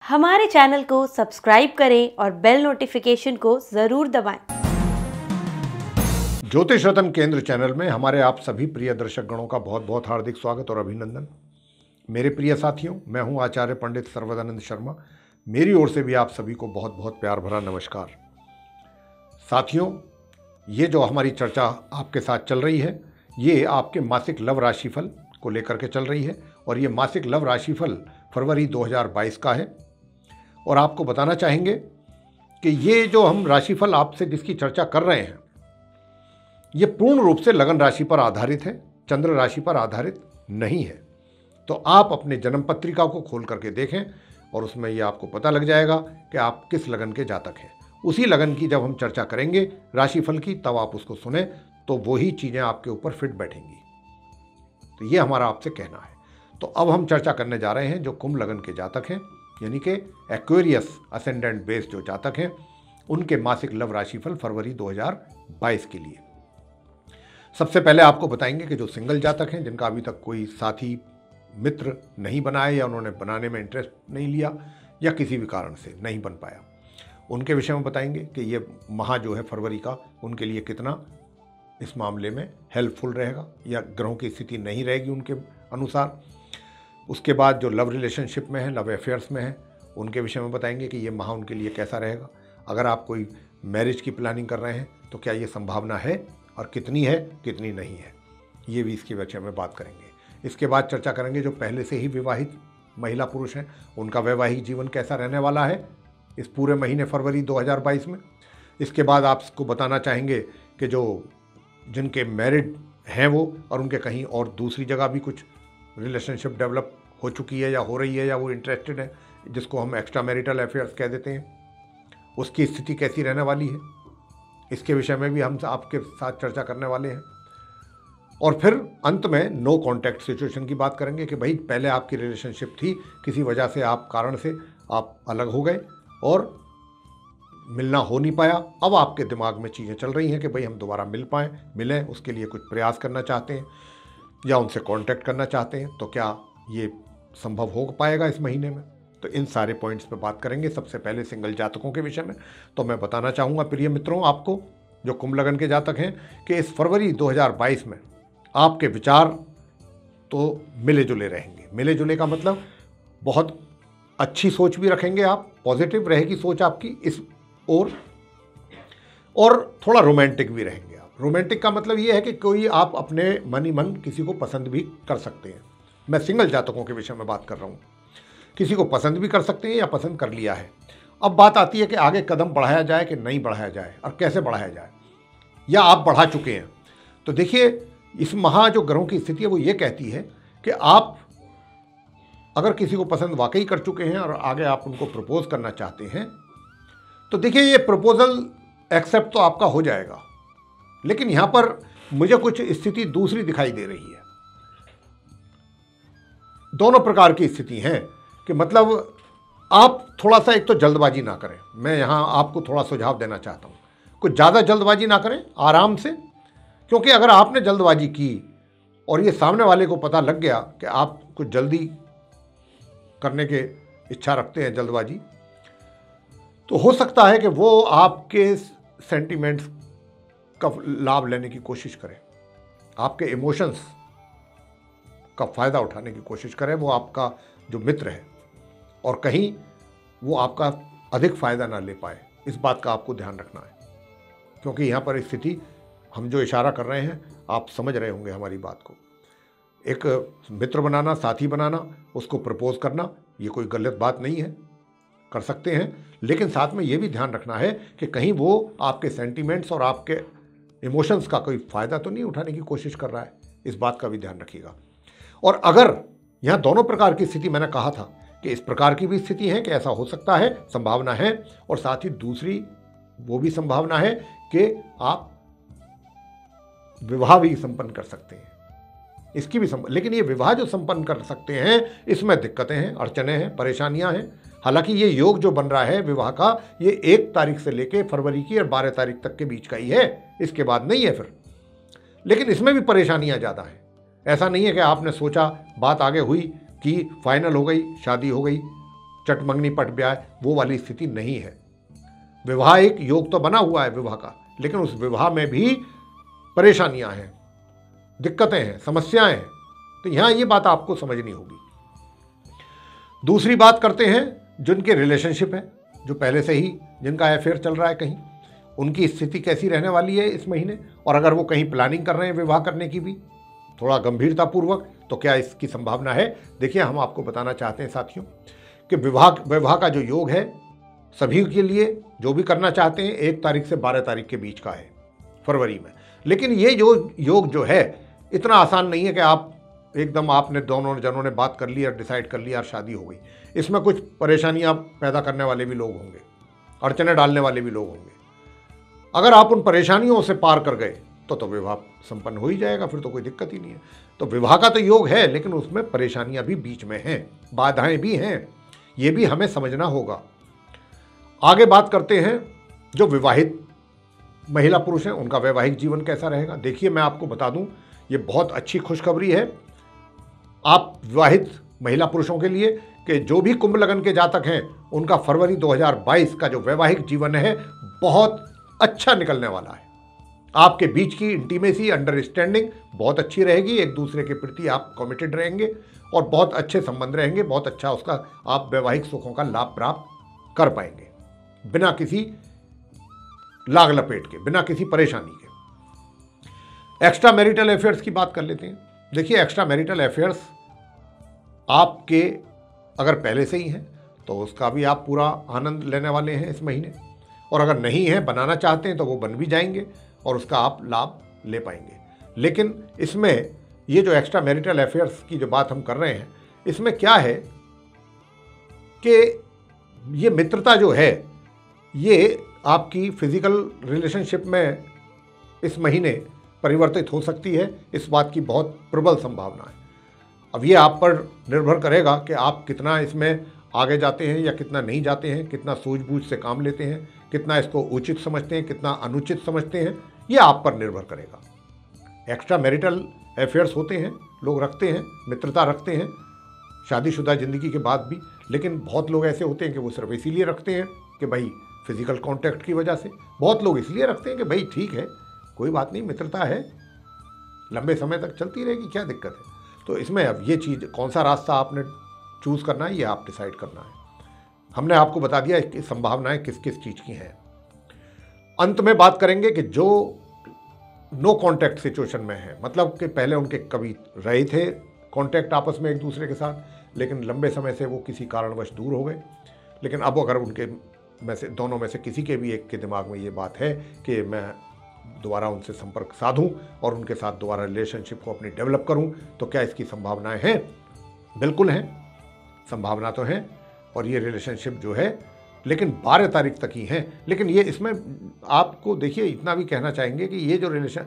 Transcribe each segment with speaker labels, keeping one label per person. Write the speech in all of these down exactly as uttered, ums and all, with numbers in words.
Speaker 1: हमारे चैनल को सब्सक्राइब करें और बेल नोटिफिकेशन को जरूर दबाएं।
Speaker 2: ज्योतिष रत्न केंद्र चैनल में हमारे आप सभी प्रिय दर्शक गणों का बहुत बहुत हार्दिक स्वागत और अभिनंदन। मेरे प्रिय साथियों, मैं हूं आचार्य पंडित सर्वदानंद शर्मा। मेरी ओर से भी आप सभी को बहुत बहुत प्यार भरा नमस्कार। साथियों, ये जो हमारी चर्चा आपके साथ चल रही है, ये आपके मासिक लव राशिफल को लेकर के चल रही है और ये मासिक लव राशिफल फरवरी दो हज़ार बाईस का है। और आपको बताना चाहेंगे कि ये जो हम राशिफल आपसे जिसकी चर्चा कर रहे हैं, ये पूर्ण रूप से लगन राशि पर आधारित है, चंद्र राशि पर आधारित नहीं है। तो आप अपने जन्म पत्रिका को खोल करके देखें और उसमें ये आपको पता लग जाएगा कि आप किस लगन के जातक हैं। उसी लगन की जब हम चर्चा करेंगे राशिफल की, तब आप उसको सुने तो वही चीज़ें आपके ऊपर फिट बैठेंगी। तो ये हमारा आपसे कहना है। तो अब हम चर्चा करने जा रहे हैं जो कुंभ लगन के जातक हैं, यानी कि एक्वेरियस असेंडेंट बेस जो जातक हैं, उनके मासिक लव राशिफल फरवरी दो हज़ार बाईस के लिए। सबसे पहले आपको बताएंगे कि जो सिंगल जातक हैं, जिनका अभी तक कोई साथी मित्र नहीं बना है या उन्होंने बनाने में इंटरेस्ट नहीं लिया या किसी भी कारण से नहीं बन पाया, उनके विषय में बताएंगे कि ये माह जो है फरवरी का उनके लिए कितना इस मामले में हेल्पफुल रहेगा या ग्रहों की स्थिति नहीं रहेगी उनके अनुसार। उसके बाद जो लव रिलेशनशिप में है, लव अफेयर्स में है, उनके विषय में बताएंगे कि ये माह उनके लिए कैसा रहेगा। अगर आप कोई मैरिज की प्लानिंग कर रहे हैं तो क्या ये संभावना है और कितनी है, कितनी नहीं है, ये भी इसके विषय में बात करेंगे। इसके बाद चर्चा करेंगे जो पहले से ही विवाहित महिला पुरुष हैं, उनका वैवाहिक जीवन कैसा रहने वाला है इस पूरे महीने फरवरी दो हज़ार बाईस में। इसके बाद आपको बताना चाहेंगे कि जो जिनके मैरिड हैं वो और उनके कहीं और दूसरी जगह भी कुछ रिलेशनशिप डेवलप हो चुकी है या हो रही है या वो इंटरेस्टेड है, जिसको हम एक्स्ट्रा मैरिटल अफेयर्स कह देते हैं, उसकी स्थिति कैसी रहने वाली है, इसके विषय में भी हम आपके साथ चर्चा करने वाले हैं। और फिर अंत में नो कॉन्टैक्ट सिचुएशन की बात करेंगे कि भाई पहले आपकी रिलेशनशिप थी, किसी वजह से आप कारण से आप अलग हो गए और मिलना हो नहीं पाया, अब आपके दिमाग में चीज़ें चल रही हैं कि भाई हम दोबारा मिल पाएँ, मिलें, उसके लिए कुछ प्रयास करना चाहते हैं या उनसे कांटेक्ट करना चाहते हैं, तो क्या ये संभव हो पाएगा इस महीने में। तो इन सारे पॉइंट्स पे बात करेंगे। सबसे पहले सिंगल जातकों के विषय में तो मैं बताना चाहूँगा प्रिय मित्रों आपको, जो कुंभ लगन के जातक हैं, कि इस फरवरी दो हज़ार बाईस में आपके विचार तो मिले जुले रहेंगे। मिले जुले का मतलब बहुत अच्छी सोच भी रखेंगे आप, पॉजिटिव रहेगी सोच आपकी इस ओर, और थोड़ा रोमांटिक भी रहेंगे आप। रोमांटिक का मतलब ये है कि कोई आप अपने मन ही मन किसी को पसंद भी कर सकते हैं। मैं सिंगल जातकों के विषय में बात कर रहा हूँ। किसी को पसंद भी कर सकते हैं या पसंद कर लिया है। अब बात आती है कि आगे कदम बढ़ाया जाए कि नहीं बढ़ाया जाए और कैसे बढ़ाया जाए, या आप बढ़ा चुके हैं। तो देखिए, इस माह जो ग्रहों की स्थिति है वो ये कहती है कि आप अगर किसी को पसंद वाकई कर चुके हैं और आगे आप उनको प्रपोज करना चाहते हैं, तो देखिए ये प्रपोजल एक्सेप्ट तो आपका हो जाएगा, लेकिन यहां पर मुझे कुछ स्थिति दूसरी दिखाई दे रही है। दोनों प्रकार की स्थिति हैं कि मतलब आप थोड़ा सा, एक तो जल्दबाजी ना करें। मैं यहां आपको थोड़ा सुझाव देना चाहता हूं, कुछ ज़्यादा जल्दबाजी ना करें, आराम से। क्योंकि अगर आपने जल्दबाजी की और ये सामने वाले को पता लग गया कि आप कुछ जल्दी करने के इच्छा रखते हैं, जल्दबाजी, तो हो सकता है कि वो आपके सेंटिमेंट्स का लाभ लेने की कोशिश करें, आपके इमोशंस का फ़ायदा उठाने की कोशिश करें, वो आपका जो मित्र है, और कहीं वो आपका अधिक फ़ायदा ना ले पाए। इस बात का आपको ध्यान रखना है, क्योंकि यहाँ पर स्थिति हम जो इशारा कर रहे हैं आप समझ रहे होंगे हमारी बात को। एक मित्र बनाना, साथी बनाना, उसको प्रपोज करना, ये कोई गलत बात नहीं है, कर सकते हैं, लेकिन साथ में ये भी ध्यान रखना है कि कहीं वो आपके सेंटिमेंट्स और आपके इमोशंस का कोई फ़ायदा तो नहीं उठाने की कोशिश कर रहा है। इस बात का भी ध्यान रखिएगा। और अगर यहाँ दोनों प्रकार की स्थिति, मैंने कहा था कि इस प्रकार की भी स्थिति है कि ऐसा हो सकता है, संभावना है, और साथ ही दूसरी वो भी संभावना है कि आप विवाह भी संपन्न कर सकते हैं, इसकी भी संभव। लेकिन ये विवाह जो संपन्न कर सकते हैं, इसमें दिक्कतें हैं, अड़चने हैं, परेशानियां हैं। हालांकि ये योग जो बन रहा है विवाह का, ये एक तारीख से लेके फरवरी की और बारह तारीख तक के बीच का ही है, इसके बाद नहीं है फिर। लेकिन इसमें भी परेशानियां ज़्यादा हैं। ऐसा नहीं है कि आपने सोचा, बात आगे हुई कि फाइनल हो गई, शादी हो गई, चटमंगनी पट ब्याह, वो वाली स्थिति नहीं है। विवाह एक योग तो बना हुआ है विवाह का, लेकिन उस विवाह में भी परेशानियां हैं, दिक्कतें हैं, समस्याएं हैं। तो यहां ये बात आपको समझनी होगी। दूसरी बात करते हैं जिनके रिलेशनशिप है, जो पहले से ही जिनका अफेयर चल रहा है कहीं, उनकी स्थिति कैसी रहने वाली है इस महीने, और अगर वो कहीं प्लानिंग कर रहे हैं विवाह करने की भी थोड़ा गंभीरतापूर्वक, तो क्या इसकी संभावना है। देखिए, हम आपको बताना चाहते हैं साथियों कि विवाह विवाह का जो योग है सभी के लिए, जो भी करना चाहते हैं, एक तारीख से बारह तारीख के बीच का है फरवरी में। लेकिन ये जो योग जो है इतना आसान नहीं है कि आप एकदम आपने दोनों जनों ने बात कर ली और डिसाइड कर लिया और शादी हो गई। इसमें कुछ परेशानियां पैदा करने वाले भी लोग होंगे, अड़चने डालने वाले भी लोग होंगे। अगर आप उन परेशानियों से पार कर गए तो तो विवाह संपन्न हो ही जाएगा, फिर तो कोई दिक्कत ही नहीं है। तो विवाह का तो योग है, लेकिन उसमें परेशानियां भी बीच में हैं, बाधाएं भी हैं, ये भी हमें समझना होगा। आगे बात करते हैं जो विवाहित महिला पुरुष हैं, उनका वैवाहिक जीवन कैसा रहेगा। देखिए, मैं आपको बता दूं, ये बहुत अच्छी खुशखबरी है आप विवाहित महिला पुरुषों के लिए कि जो भी कुंभ लगन के जातक हैं, उनका फरवरी दो हज़ार बाईस का जो वैवाहिक जीवन है बहुत अच्छा निकलने वाला है। आपके बीच की इंटीमेसी, अंडरस्टैंडिंग बहुत अच्छी रहेगी, एक दूसरे के प्रति आप कमिटेड रहेंगे और बहुत अच्छे संबंध रहेंगे, बहुत अच्छा उसका आप वैवाहिक सुखों का लाभ प्राप्त कर पाएंगे बिना किसी लाग लपेट के, बिना किसी परेशानी के। एक्स्ट्रा मैरिटल अफेयर्स की बात कर लेते हैं। देखिए, एक्स्ट्रा मैरिटल अफेयर्स आपके अगर पहले से ही हैं तो उसका भी आप पूरा आनंद लेने वाले हैं इस महीने, और अगर नहीं है, बनाना चाहते हैं, तो वो बन भी जाएंगे और उसका आप लाभ ले पाएंगे। लेकिन इसमें ये जो एक्स्ट्रा मैरिटल अफेयर्स की जो बात हम कर रहे हैं, इसमें क्या है कि ये मित्रता जो है ये आपकी फिजिकल रिलेशनशिप में इस महीने परिवर्तित हो सकती है, इस बात की बहुत प्रबल संभावना है। अब ये आप पर निर्भर करेगा कि आप कितना इसमें आगे जाते हैं या कितना नहीं जाते हैं, कितना सूझबूझ से काम लेते हैं, कितना इसको उचित समझते हैं, कितना अनुचित समझते हैं, ये आप पर निर्भर करेगा। एक्स्ट्रा मैरिटल अफेयर्स होते हैं, लोग रखते हैं, मित्रता रखते हैं शादीशुदा ज़िंदगी के बाद भी, लेकिन बहुत लोग ऐसे होते हैं कि वो सिर्फ इसीलिए रखते हैं कि भाई फिजिकल कांटेक्ट की वजह से। बहुत लोग इसलिए रखते हैं कि भाई ठीक है, कोई बात नहीं, मित्रता है, लंबे समय तक चलती रहेगी, क्या दिक्कत है। तो इसमें अब ये चीज़, कौन सा रास्ता आपने चूज़ करना है, ये आप डिसाइड करना है। हमने आपको बता दिया कि संभावनाएं किस किस चीज़ की हैं। अंत में बात करेंगे कि जो नो कांटेक्ट सिचुएशन में है, मतलब कि पहले उनके कभी रहे थे कांटेक्ट आपस में एक दूसरे के साथ, लेकिन लंबे समय से वो किसी कारणवश दूर हो गए, लेकिन अब अगर उनके में से दोनों में से किसी के भी एक के दिमाग में ये बात है कि मैं दोबारा उनसे संपर्क साधूं और उनके साथ दोबारा रिलेशनशिप को अपनी डेवलप करूं, तो क्या इसकी संभावनाएं हैं? बिल्कुल हैं, संभावना तो है। और ये रिलेशनशिप जो है, लेकिन बारह तारीख तक ही है। लेकिन ये इसमें आपको देखिए, इतना भी कहना चाहेंगे कि ये जो रिलेशन,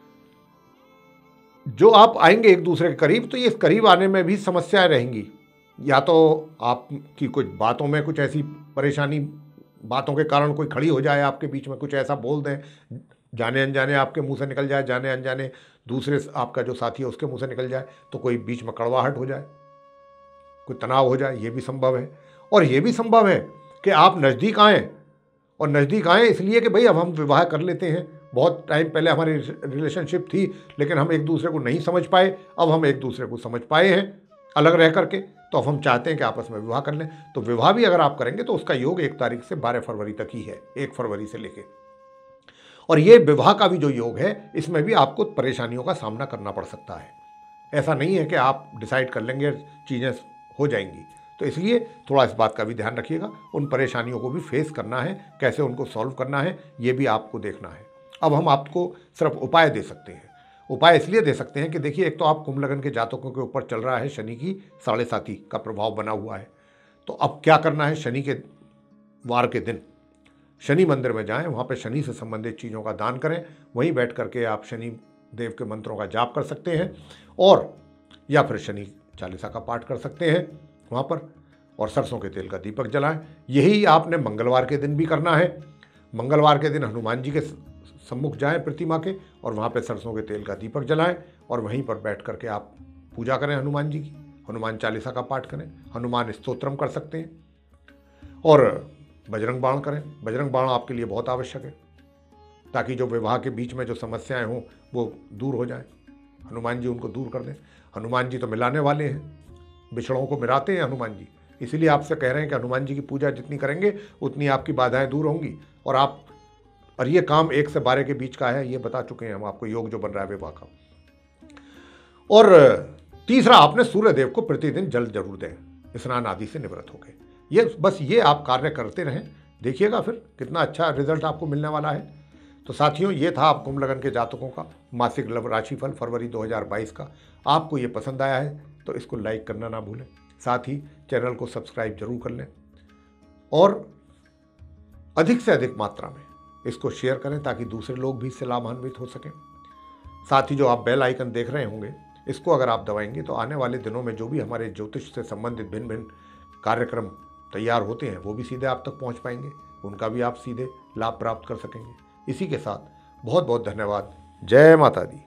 Speaker 2: जो आप आएंगे एक दूसरे के करीब, तो ये करीब आने में भी समस्याएं रहेंगी। या तो आपकी कुछ बातों में कुछ ऐसी परेशानी, बातों के कारण कोई खड़ी हो जाए आपके बीच में, कुछ ऐसा बोल दें, जाने अनजाने आपके मुंह से निकल जाए, जाने अनजाने दूसरे आपका जो साथी है उसके मुंह से निकल जाए, तो कोई बीच में कड़वाहट हो जाए, कोई तनाव हो जाए, ये भी संभव है। और ये भी संभव है कि आप नज़दीक आएँ, और नज़दीक आएँ इसलिए कि भाई अब हम विवाह कर लेते हैं, बहुत टाइम पहले हमारी रिलेशनशिप थी लेकिन हम एक दूसरे को नहीं समझ पाए, अब हम एक दूसरे को समझ पाए हैं अलग रह करके, तो अब हम चाहते हैं कि आपस में विवाह कर लें। तो विवाह भी अगर आप करेंगे तो उसका योग एक तारीख से बारह फरवरी तक ही है, एक फरवरी से लेके। और ये विवाह का भी जो योग है, इसमें भी आपको परेशानियों का सामना करना पड़ सकता है। ऐसा नहीं है कि आप डिसाइड कर लेंगे चीज़ें हो जाएंगी। तो इसलिए थोड़ा इस बात का भी ध्यान रखिएगा, उन परेशानियों को भी फेस करना है, कैसे उनको सॉल्व करना है, ये भी आपको देखना है। अब हम आपको सिर्फ उपाय दे सकते हैं। उपाय इसलिए दे सकते हैं कि देखिए, एक तो आप कुंभ लगन के जातकों के ऊपर चल रहा है शनि की साढ़े साती का प्रभाव बना हुआ है। तो अब क्या करना है, शनि के वार के दिन शनि मंदिर में जाएं, वहाँ पे शनि से संबंधित चीज़ों का दान करें, वहीं बैठ करके आप शनि देव के मंत्रों का जाप कर सकते हैं, और या फिर शनि चालीसा का पाठ कर सकते हैं वहाँ पर, और सरसों के तेल का दीपक जलाएं। यही आपने मंगलवार के दिन भी करना है। मंगलवार के दिन हनुमान जी के सम्मुख जाएं प्रतिमा के, और वहाँ पे सरसों के तेल का दीपक जलाएं, और वहीं पर बैठ करके आप पूजा करें हनुमान जी की, हनुमान चालीसा का पाठ करें, हनुमान स्तोत्रम कर सकते हैं, और बजरंग बाण करें। बजरंग बाण आपके लिए बहुत आवश्यक है ताकि जो विवाह के बीच में जो समस्याएं हों वो दूर हो जाएं। हनुमान जी उनको दूर कर दें। हनुमान जी तो मिलाने वाले हैं, बिछड़ों को मिलाते हैं हनुमान जी। इसीलिए आपसे कह रहे हैं कि हनुमान जी की पूजा जितनी करेंगे उतनी आपकी बाधाएं दूर होंगी। और आप और ये काम एक से बारह के बीच का है, ये बता चुके हैं हम आपको, योग जो बन रहा है विवाह का। और तीसरा, आपने सूर्य देव को प्रतिदिन जल जरूर दें, स्नान आदि से निवृत्त हो गए। ये बस ये आप कार्य करते रहें, देखिएगा फिर कितना अच्छा रिजल्ट आपको मिलने वाला है। तो साथियों, ये था आप कुंभ लगन के जातकों का मासिक लव राशिफल फरवरी दो हज़ार बाईस का। आपको ये पसंद आया है तो इसको लाइक करना ना भूलें, साथ ही चैनल को सब्सक्राइब जरूर कर लें और अधिक से अधिक मात्रा में इसको शेयर करें ताकि दूसरे लोग भी इससे लाभान्वित हो सकें। साथ ही जो आप बेल आइकन देख रहे होंगे, इसको अगर आप दबाएंगे तो आने वाले दिनों में जो भी हमारे ज्योतिष से संबंधित भिन्न भिन्न कार्यक्रम तैयार होते हैं वो भी सीधे आप तक पहुंच पाएंगे, उनका भी आप सीधे लाभ प्राप्त कर सकेंगे। इसी के साथ बहुत बहुत धन्यवाद। जय माता दी।